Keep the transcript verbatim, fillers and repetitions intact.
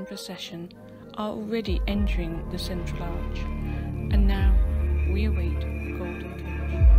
procession are already entering the central arch, and now we await the golden coach.